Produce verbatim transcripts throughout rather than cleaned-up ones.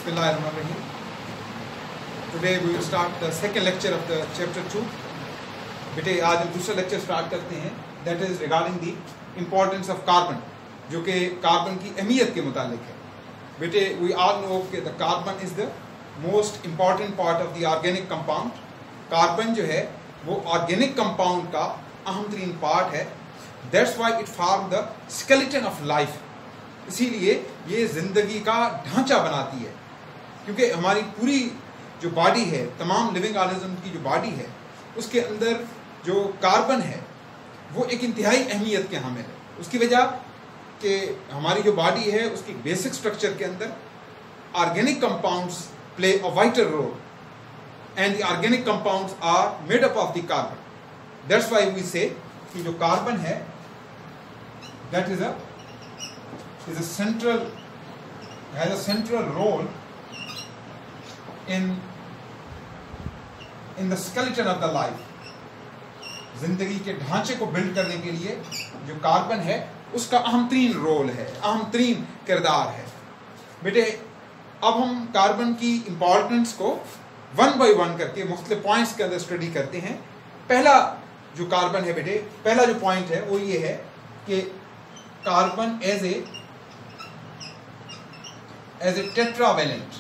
Bismillahirrahmanirrahim. Today we will start the second lecture of the chapter two. बेटे आज हम दूसरा लेक्चर स्टार्ट करते हैं. That is regarding the importance of carbon, जो कि कार्बन की अहमियत के मुतालिक है. बेटे we all know कि the carbon is the most important part of the organic compound. Carbon जो है वो ऑर्गेनिक कंपाउंड का अहम तरीन पार्ट है. That's why it forms the skeleton of life. इसीलिए ये जिंदगी का ढांचा बनाती है, क्योंकि हमारी पूरी जो बॉडी है, तमाम लिविंग ऑर्गेनिज्म की जो बॉडी है, उसके अंदर जो कार्बन है वो एक इंतहाई अहमियत के हामिल है. उसकी वजह कि हमारी जो बॉडी है उसकी बेसिक स्ट्रक्चर के अंदर organic compounds play a vital role and the organic compounds are made up of the carbon. That's why we say कि जो कार्बन है that is a is a central has a central role in in the skeleton of the life. जिंदगी के ढांचे को build करने के लिए जो कार्बन है उसका अहम तरीन रोल है, अहम तरीन किरदार है. बेटे अब हम कार्बन की इंपॉर्टेंस को वन बाय वन करके मुख्तलिफ पॉइंट्स के अंदर स्टडी करते हैं. पहला जो कार्बन है बेटे, पहला जो पॉइंट है वो ये है कि carbon as a as a tetravalent.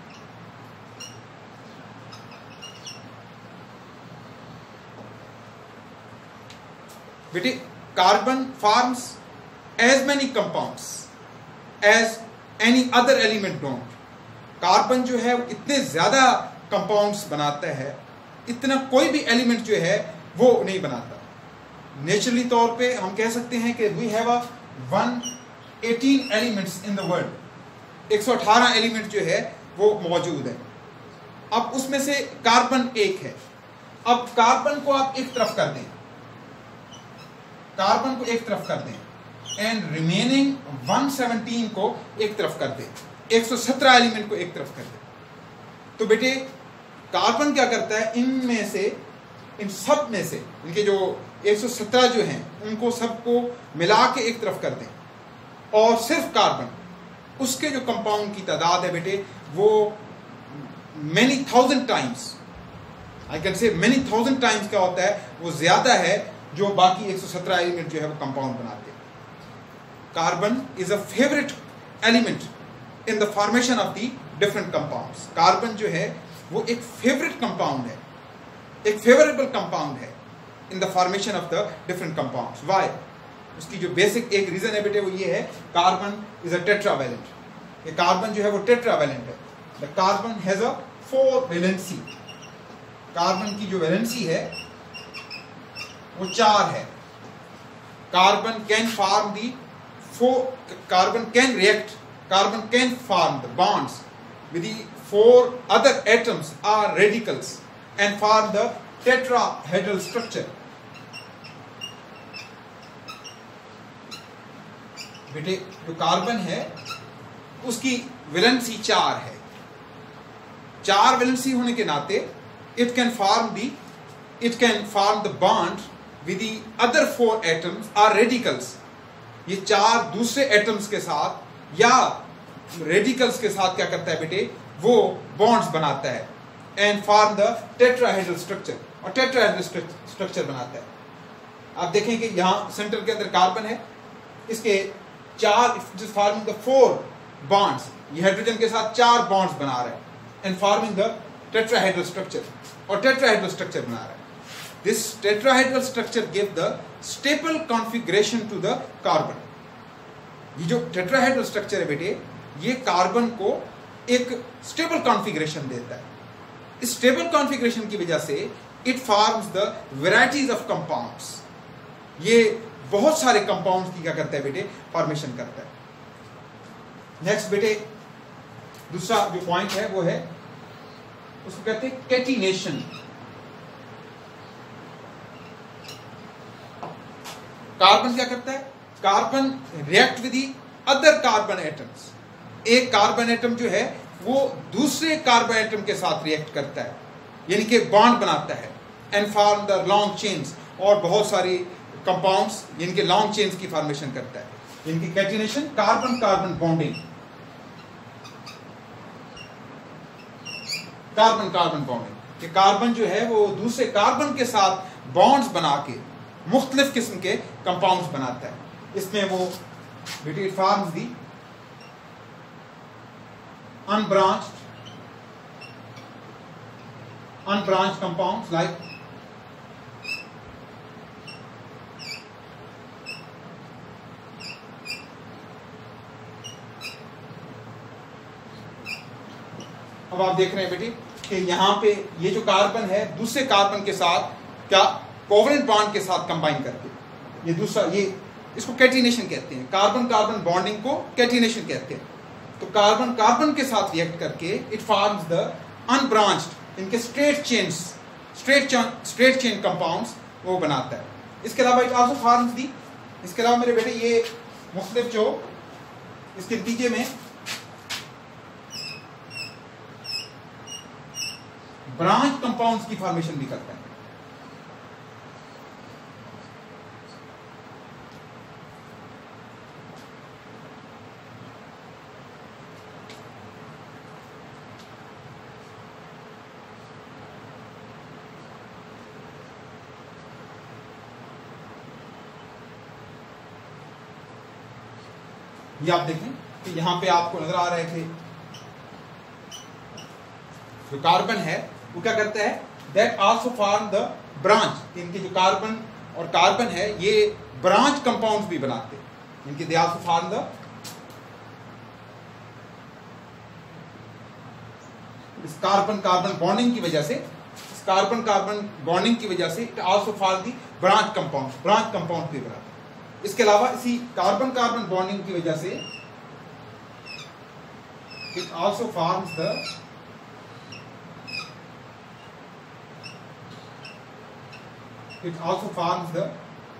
बेटे carbon forms as many compounds as any other element don't. Carbon जो है इतने ज्यादा कंपाउंड्स बनाता है, इतना कोई भी एलिमेंट जो है वो नहीं बनाता. नेचुरली तौर पे हम कह सकते हैं कि we have a one hundred eighteen elements in the world. एक सौ अठारह एलिमेंट जो है वो मौजूद है. अब उसमें से कार्बन एक है. अब कार्बन को आप एक तरफ कर दें, कार्बन को एक तरफ कर दें एंड रिमेनिंग एक सौ सत्रह को एक तरफ कर दें, एक सौ सत्रह एलिमेंट को एक तरफ कर दें. तो बेटे कार्बन क्या करता है, इनमें से इन सब में से इनके जो एक सौ सत्रह जो हैं उनको सबको मिला के एक तरफ कर दें और सिर्फ कार्बन, उसके जो कंपाउंड की तादाद है बेटे वो many thousand times, I can say many thousand times क्या होता है, वो ज्यादा है जो बाकी एक सौ सत्रह एलिमेंट जो है वो कंपाउंड बनाते हैं. Carbon is a favourite element in the formation of the different compounds. Carbon जो है वो एक फेवरेट कंपाउंड है, एक फेवरेबल कंपाउंड है in the formation of the different compounds. Why? उसकी जो बेसिक एक रीजन है बेटे वो ये है, कार्बन इज अ टेट्रावैलेंट. ये कार्बन जो है वो टेट्रावैलेंट है. The carbon has a four valency. Carbon की जो वैलेंसी है वो चार है. Carbon can form the four carbon can react carbon can form the bonds with the four other atoms or radicals and form the tetrahedral structure. बेटे जो carbon है उसकी वैलेंसी चार है. चार वैलेंसी होने के नाते it can form the it can form the bond with the other four atoms or radicals. ये चार दूसरे एटम्स के साथ या रेडिकल्स के साथ क्या करता है बेटे, वो बॉन्ड्स बनाता है and form the tetrahedral structure, और टेट्राहेड्रल स्ट्रक्चर बनाता है. आप देखें कि यहाँ सेंटर के अंदर कार्बन है, इसके चार फॉर्मिंग द फोर बॉन्ड्स, ये हाइड्रोजन के साथ चार बॉन्ड्स बना रहे हैं and forming the tetrahedral structure, और टेट्राहेड्रल स्ट्रक्चर बना रहे हैं. This tetrahedral structure give the stable configuration to the carbon. ये जो टेट्राहेड्रल स्ट्रक्चर है बेटे, ये कार्बन को एक स्टेबल कॉन्फ़िगरेशन देता है. इस स्टेबल कॉन्फ़िगरेशन की वजह से it forms the varieties of compounds. ये बहुत सारे कंपाउंड्स की क्या करता है बेटे, फॉर्मेशन करता है. नेक्स्ट बेटे दूसरा जो पॉइंट है वो है, उसको कहते हैं कैटिनेशन. कार्बन क्या करता है, carbon react with the other carbon atoms. एक कार्बन एटम जो है वो दूसरे कार्बन एटम के साथ रिएक्ट करता है, यानी कि बॉन्ड बनाता है and form the long chains, और बहुत सारी कंपाउंड्स जिनके लॉन्ग चेन्स की फॉर्मेशन करता है. इनकी catenation carbon carbon bonding. Carbon carbon bonding, कि कार्बन जो है वो दूसरे कार्बन के साथ बॉन्ड्स बना के मुख्तलिफ किस्म के कंपाउंड्स बनाता है. इसमें वो बेटे forms the unbranched unbranched compounds like अब आप देख रहे हैं बेटी कि यहाँ पे ये जो कार्बन है दूसरे कार्बन के साथ क्या कोवलेंट बॉन्ड के साथ कंबाइन करके ये दूसरा ये इसको कैटिनेशन कहते हैं. कार्बन कार्बन बॉन्डिंग को कैटिनेशन कहते हैं. तो कार्बन कार्बन के साथ रिएक्ट करके इट फॉर्म्स द अनब्रांच्ड इनके straight chains straight straight chain compounds वो बनाता है. इसके अलावा इट आल्सो फॉर्म्स दी इसके अलावा मेरे बेटे ये मुख्तलिफ जो इसके नतीजे में ब्रांच कंपाउंड्स की फॉर्मेशन भी करता है. ये आप देखें कि यहां पे आपको नजर आ रहे थे जो कार्बन है वो क्या करता है that also form the branch. इनके जो कार्बन और कार्बन है ये ब्रांच कंपाउंड्स भी बनाते हैं. इनके दे आल्सो फॉर्म द इस कार्बन कार्बन बॉन्डिंग की वजह से इस कार्बन कार्बन बॉन्डिंग की वजह से it also form the branch compound branch compound भी बनाते हैं. इसके अलावा इसी कार्बन कार्बन बॉन्डिंग की वजह से it also forms the it also forms the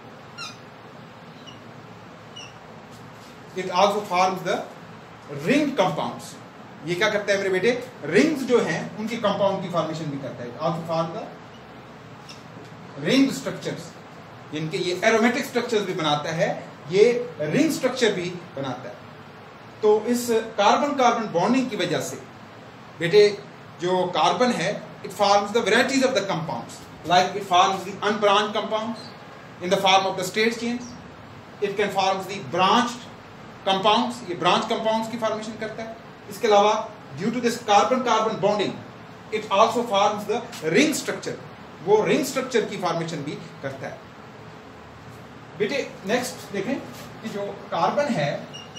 it also forms the ring compounds. ये क्या करता है मेरे बेटे रिंग्स जो हैं उनकी कंपाउंड की फॉर्मेशन भी करता है. It also form the ring structures. इनके ये एरोमेटिक स्ट्रक्चर्स भी बनाता है, ये रिंग स्ट्रक्चर भी बनाता है. तो इस कार्बन कार्बन बॉन्डिंग की वजह से बेटे जो कार्बन है it forms the varieties of the compounds like it forms the unbranched compounds in the form of the straight chains. It can forms the branched compounds. ये ब्रांच कंपाउंड्स की formation करता है. इसके अलावा due to this carbon carbon bonding it also forms the ring structure. वो ring structure की formation भी करता है. बेटे नेक्स्ट देखें कि जो कार्बन है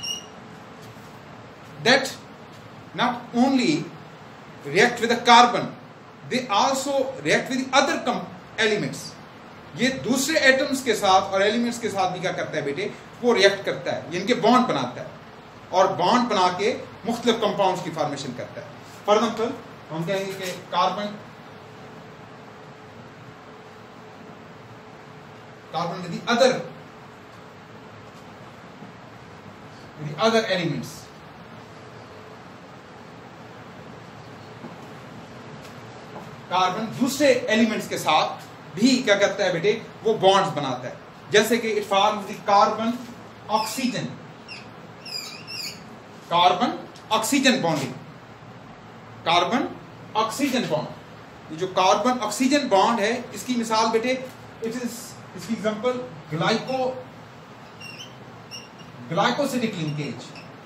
that not only react with the carbon they also react with other elements. ये दूसरे एटम्स के साथ और एलिमेंट्स के साथ भी क्या करता है बेटे वो रिएक्ट करता है. इनके बॉन्ड बनाता है और बॉन्ड बना के मुख्तलिफ कंपाउंड्स की फॉर्मेशन करता है. फॉर एग्जाम्पल हम कहेंगे कि carbon carbon with the other with the other elements. Carbon दूसरे एलिमेंट्स के साथ भी क्या करता है बेटे वो बॉन्ड्स बनाता है. जैसे कि it forms the carbon oxygen carbon oxygen bonding carbon oxygen bond. ये जो कार्बन ऑक्सीजन बॉन्ड है इसकी मिसाल बेटे इट इज इसकी example glyco glycosidic linkage.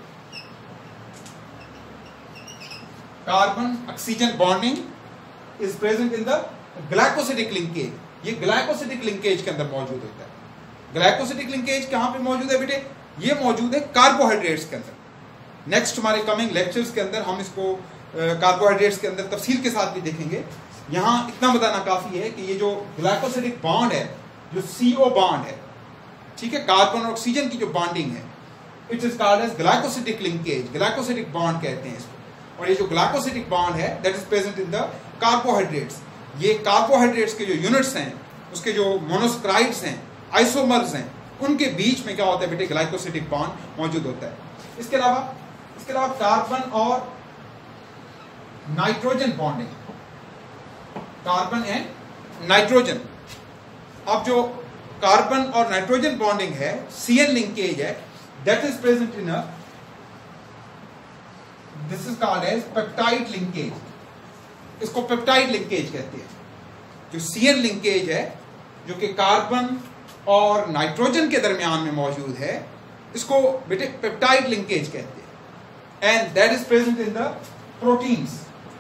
Carbon oxygen bonding is present in the glycosidic linkage. ये ग्लाइकोसिडिक लिंकेज के अंदर मौजूद होता है. ग्लाइकोसिडिक लिंकेज कहां पे मौजूद है बेटे ये मौजूद है कार्बोहाइड्रेट्स के अंदर. नेक्स्ट हमारे कमिंग लेक्चर्स के अंदर हम इसको कार्बोहाइड्रेट्स के अंदर तफसील के साथ भी देखेंगे. यहां इतना बताना काफी है कि ये जो ग्लाइकोसिडिक बॉन्ड है जो सीओ बॉन्ड है ठीक है कार्बन और ऑक्सीजन की जो बॉन्डिंग है it is called as glycosidic linkage. Glycosidic bond कहते हैं इसको. और ये जो ग्लाइकोसिडिक बॉन्ड है that is present in the carbohydrates. ये कार्बोहाइड्रेट्स के जो यूनिट्स हैं उसके जो मोनोसक्राइड्स हैं आइसोमर्स हैं उनके बीच में क्या होता है बेटे ग्लाइकोसिडिक बॉन्ड मौजूद होता है. इसके अलावा इसके अलावा कार्बन और nitrogen bonding carbon and nitrogen. अब जो कार्बन और नाइट्रोजन बॉन्डिंग है सीएन लिंकेज है that is present in this is called as peptide linkage. इसको पेप्टाइड लिंकेज कहते हैं। जो सी एन लिंकेज है जो कि कार्बन और नाइट्रोजन के दरमियान में मौजूद है, इसको बेटे पेप्टाइड लिंकेज कहते हैं। And that is present in the proteins.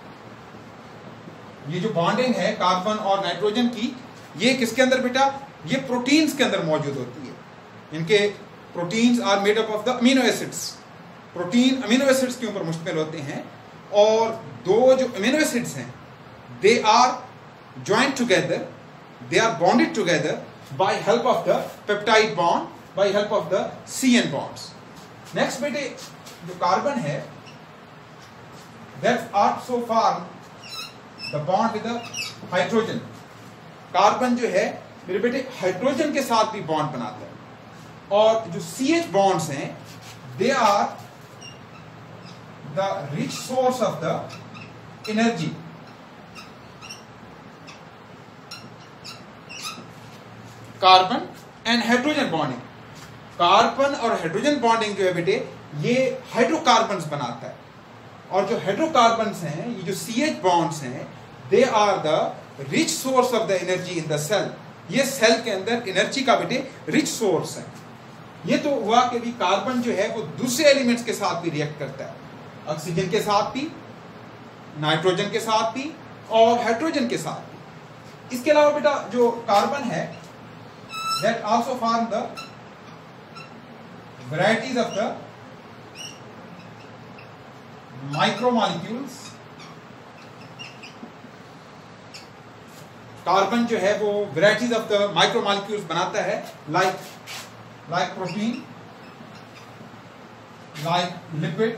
ये जो बॉन्डिंग है कार्बन और नाइट्रोजन की, ये किसके अंदर बेटा? ये प्रोटीन्स के अंदर मौजूद होती है। इनके proteins are made up of the amino acids. Protein amino acids के ऊपर मुश्तमिल होते हैं, और दो जो अमीनो एसिड्स हैं they are joint together, they are bonded together by help of the peptide bond, by help of the C N bonds. Next बेटे जो कार्बन है, that also form the bond with the hydrogen. Carbon जो है मेरे बेटे hydrogen के साथ भी बॉन्ड बनाता है, और जो सी एच बॉन्ड्स हैं they are the rich source of the energy. Carbon and hydrogen bonding, carbon और हाइड्रोजन बॉन्डिंग जो है बेटे ये हाइड्रोकार्बन्स बनाता है, और जो हाइड्रोकार्बन्स हैं, ये जो सी एच बॉन्ड्स हैं, they are the rich source of the energy in the cell. ये सेल के अंदर एनर्जी का बेटे रिच सोर्स है। ये तो हुआ कि भी कार्बन जो है वो दूसरे एलिमेंट्स के साथ भी रिएक्ट करता है, ऑक्सीजन के साथ भी, नाइट्रोजन के साथ भी, और हाइड्रोजन के साथ भी। इसके अलावा बेटा जो कार्बन है that also form the varieties of the micromolecules. Carbon जो है वो वैरायटीज ऑफ द माइक्रोमॉलिक्यूल्स बनाता है, like like protein, like lipid,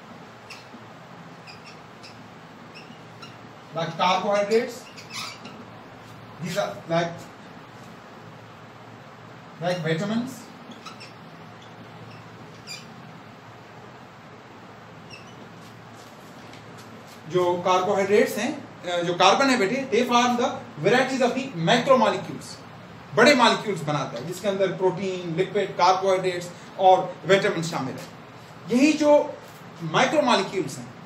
like carbohydrates, these are like like vitamins, जो कार्बोहाइड्रेट्स हैं, जो कार्बन है बेटे, they form the varieties of the macromolecules. बड़े मॉलिक्यूल्स बनाता है जिसके अंदर प्रोटीन, लिपिड, कार्बोहाइड्रेट्स और विटामिन शामिल है। यही जो माइक्रोमॉलिक्यूल्स हैं